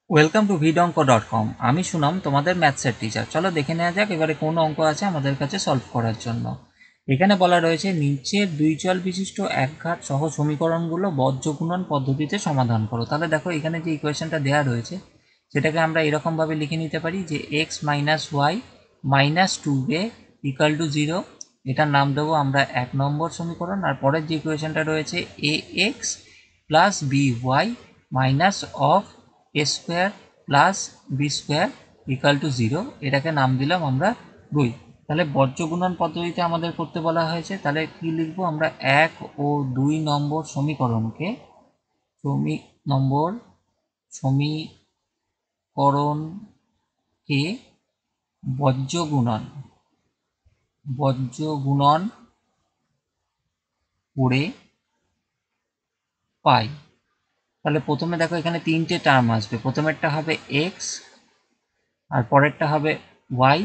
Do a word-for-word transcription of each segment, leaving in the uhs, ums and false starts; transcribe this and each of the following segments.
Welcome to ভিডঙ্ক dot com. আমি সুনাম, তোমাদের ম্যাথসের টিচার। চলো দেখে নেওয়া যাক এবারে কোন অঙ্ক আছে আমাদের কাছে সলভ করার জন্য। এখানে বলা রয়েছে নিচের দুই চল বিশিষ্ট একঘাত সহ সমীকরণগুলো বজ্রগুণন পদ্ধতিতে সমাধান করো। তাহলে দেখো এখানে যে ইকুয়েশনটা দেওয়া রয়েছে সেটাকে আমরা এরকমভাবে লিখে নিতে পারি যে x minus y minus two a equal to zero. এটার নাম দেবো আমরা এক নম্বর সমীকরণ। আর পরের যে ইকুয়েশনটা রয়েছে a x plus b y minus of a square plus b square equal to zero, এটাকে নাম দিলাম আমরা দুই। তাহলে বজ্রগুণন পদ্ধতিতে আমাদের করতে বলা হয়েছে, তাহলে কি লিখবো আমরা এক ও দুই নম্বর সমীকরণকে সমী নম্বর সমীকরণকে বজ্রগুণন বজ্রগুণন করে পাই। তাহলে প্রথমে দেখো এখানে তিনটে টার্ম আসবে, প্রথমেরটা হবে এক্স, আর পরেরটা হবে ওয়াই,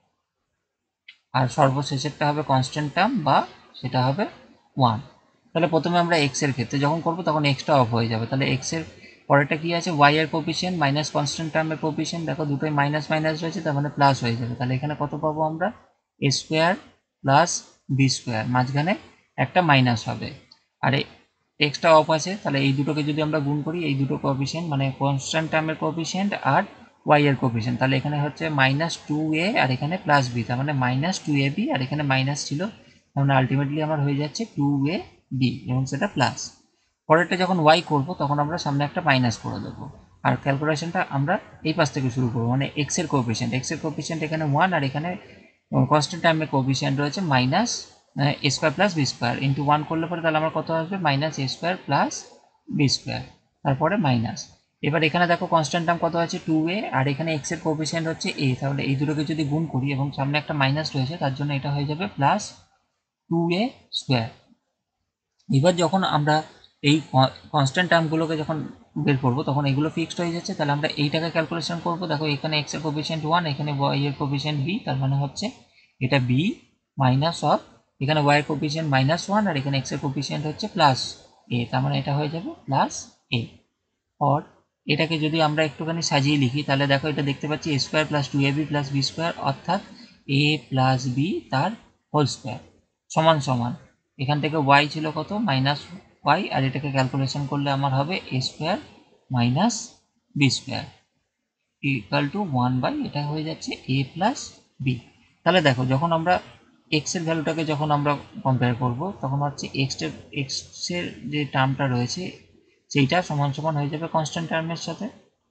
আর সর্বশেষেরটা হবে কনস্ট্যান্ট টার্ম বা সেটা হবে ওয়ান। তাহলে প্রথমে আমরা এক্স এর ক্ষেত্রে যখন করবো তখন এক্সটা অফ হয়ে যাবে। তাহলে এক্স এর পরেরটা কি আছে, ওয়াই এর কোফিশিয়েন্ট মাইনাস কনস্ট্যান্ট টার্মের কোফিশিয়েন্ট, দেখো দুটোই মাইনাস মাইনাস রয়েছে, তার মানে প্লাস হয়ে যাবে। তাহলে এখানে কত পাবো আমরা, a square plus b square, মাঝখানে একটা মাইনাস হবে। আর এক্সটা অফ আছে, তাহলে এই দুটোকে যদি আমরা গুণ করি, এই দুটো কোফিশিয়েন্ট মানে কনস্ট্যান্ট টার্মের কোফিশিয়েন্ট আর ওয়াই এর কোফিশিয়েন্ট, তাহলে এখানে হচ্ছে মাইনাস টু এ আর এখানে প্লাস বি, তার মানে মাইনাস টু এ বি, আর এখানে মাইনাস ছিল, তার মানে আলটিমেটলি আমার হয়ে যাচ্ছে টু এ বি এবং সেটা প্লাস। পরেরটা যখন ওয়াই করব তখন আমরা সামনে একটা মাইনাস করে দেবো। আর ক্যালকুলেশনটা আমরা এই পাশ থেকে শুরু করবো, মানে এক্স এর কোফিশিয়েন্ট এক্স এর কোফিশিয়েন্ট এখানে ওয়ান, আর এখানে কনস্ট্যান্ট টার্মের কোফিশিয়েন্ট রয়েছে minus a square plus b square, into one করলে পরে তাহলে আমার কত আসবে, minus a square plus b square, তারপরে মাইনাস। এবার এখানে দেখো কনস্ট্যান্ট টার্ম কত আছে, টু এ, আর এখানে এক্স এর কোফিশিয়েন্ট হচ্ছে এ, তাহলে এই দুটোকে যদি গুণ করি এবং সামনে একটা মাইনাস রয়েছে তার জন্য এটা হয়ে যাবে প্লাস টু এ স্কোয়ার। এবার যখন আমরা এই কনস্ট্যান্ট টার্মগুলোকে যখন বের করবো তখন এগুলো ফিক্সড হয়ে যাচ্ছে, তাহলে আমরা এইটাকে ক্যালকুলেশন করবো। দেখো এখানে এক্স এর কোফিশিয়েন্ট ওয়ান, এখানে ওয়াই এর কোফিশিয়েন্ট বি, তার মানে হচ্ছে এটা বি মাইনাস অফ, এখানে ওয়াই এর কোফিশিয়েন্ট মাইনাস ওয়ান আর এখানে এক্স এর কোফিশিয়েন্ট হচ্ছে প্লাস এ, তার মানে এটা হয়ে যাবে প্লাস এ। অর এটাকে যদি আমরা একটুখানি সাজিয়ে লিখি তাহলে দেখো এটা দেখতে পাচ্ছি a square plus two a b plus b square, অর্থাৎ এ প্লাস বি তার হোল স্কোয়ার সমান সমান, এখান থেকে ওয়াই ছিল কত, মাইনাস ওয়াই, আর এটাকে ক্যালকুলেশন করলে আমার হবে a square minus b square equal to one by, এটা হয়ে যাচ্ছে এ প্লাস বি। তাহলে দেখো যখন আমরা এক্স এর ভ্যালুটাকে যখন আমরা কম্পেয়ার করব তখন হচ্ছে এক্স এর এক্স এর যে টার্মটা রয়েছে সেইটা সমান সমান হয়ে যাবে কনস্ট্যান্ট টার্মের সাথে।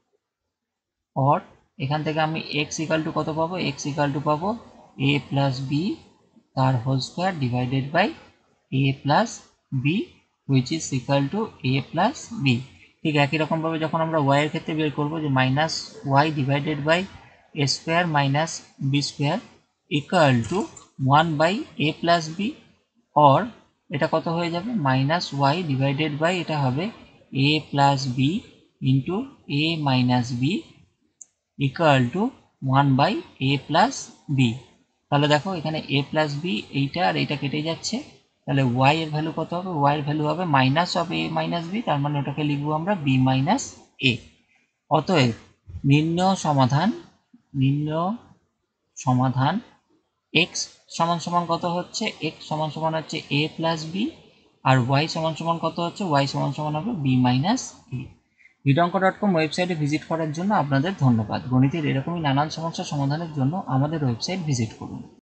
অর এখান থেকে আমি এক্স ইকাল টু কত পাবো, এক্স ইকাল টু পাবো এ প্লাস বি তার whole square divided by a plus b which is equal to a plus b. ঠিক একই রকমভাবে যখন আমরা ওয়াই এর ক্ষেত্রে বের করবো যে minus y divided by a square minus b square equal to one by a plus b. Or এটা কত হয়ে যাবে, মাইনাস ওয়াই ডিভাইডেড বাই এটা হবে a plus b into a minus b equal to one by a plus b. তাহলে দেখো এখানে এ plus B এইটা আর এইটা কেটে যাচ্ছে, তাহলে ওয়াই এর ভ্যালু কত হবে, ওয়াই এর ভ্যালু হবে minus of a minus b, তার মানে ওটাকে লিখবো আমরা বি মাইনাস এ। অতএব নির্ণয় সমাধান নির্ণয় সমাধান এক্স সমান সমান কত হচ্ছে, এক্স সমান সমান হচ্ছে এ প্লাস বি, আর ওয়াই সমান সমান কত হচ্ছে, ওয়াই সমান সমান হবে বি মাইনাস এ। ভিডঙ্ক ডট কম ওয়েবসাইটে ভিজিট করার জন্য আপনাদের ধন্যবাদ। গণিতের এরকমই নানান সমস্যার সমাধানের জন্য আমাদের ওয়েবসাইট ভিজিট করুন।